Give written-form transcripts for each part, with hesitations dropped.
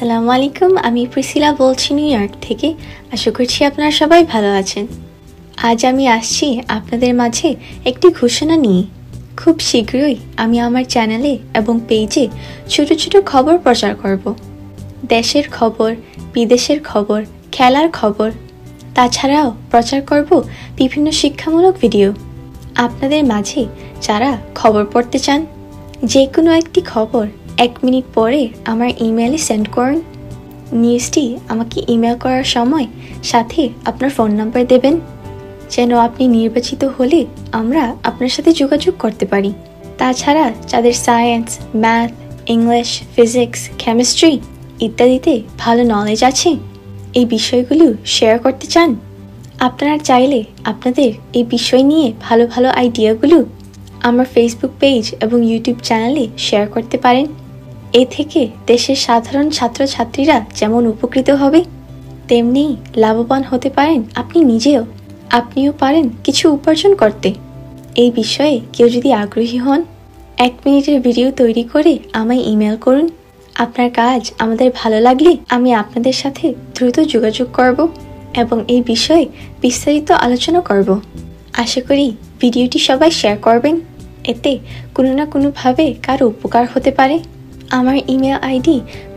আসসালামু আলাইকুম, আমি প্রিসিলা বলছি নিউ ইয়র্ক থেকে। আশা করছি আপনারা সবাই ভালো আছেন। আজ আমি আসছি আপনাদের মাঝে একটি ঘোষণা নিয়ে। খুব শীঘ্রই আমি আমার চ্যানেলে এবং পেজে ছোট ছোট খবর প্রচার করব। দেশের খবর, বিদেশের খবর, খেলার খবর, তাছাড়াও প্রচার করব বিভিন্ন শিক্ষামূলক ভিডিও। আপনাদের মাঝে যারা খবর পড়তে চান, যে কোনো একটি খবর 1 মিনিট পরে আমার ইমেইলে সেন্ড করুন। নিউজটি আমাকে ইমেল করার সময় সাথে আপনার ফোন নাম্বার দেবেন, যেন আপনি নির্বাচিত হলে আমরা আপনার সাথে যোগাযোগ করতে পারি। তাছাড়া যাদের science, math, English, physics, chemistry ইত্যাদিতে ভালো নলেজ আছে, এই বিষয়গুলো শেয়ার করতে চান, আপনারা চাইলে আপনাদের এই বিষয় নিয়ে ভালো ভালো আইডিয়াগুলো আমার ফেসবুক পেজ এবং ইউটিউব চ্যানেলে শেয়ার করতে পারেন। এ থেকে দেশের সাধারণ ছাত্রছাত্রীরা যেমন উপকৃত হবে, তেমনি লাভবান হতে পারেন আপনি নিজেও। আপনিও পারেন কিছু উপার্জন করতে। এই বিষয়ে কেউ যদি আগ্রহী হন, 1 মিনিটের ভিডিও তৈরি করে আমায় ইমেল করুন। আপনার কাজ আমাদের ভালো লাগলে আমি আপনাদের সাথে দ্রুত যোগাযোগ করব এবং এই বিষয়ে বিস্তারিত আলোচনা করব। আশা করি ভিডিওটি সবাই শেয়ার করবেন, এতে কোনো না কোনোভাবে কারো উপকার হতে পারে। আমার ইমেল আইডি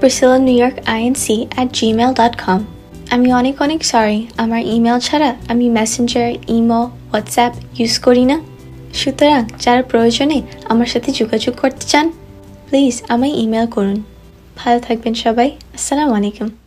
priscillaNewYorkInc@gmail.com। আমি অনেক সরি, আমার ইমেল ছাড়া আমি মেসেঞ্জার, ইমো, হোয়াটসঅ্যাপ ইউজ করি না। সুতরাং যারা প্রয়োজনে আমার সাথে যোগাযোগ করতে চান, প্লিজ আমায় ইমেল করুন। ভালো থাকবেন সবাই। আসসালামু আলাইকুম।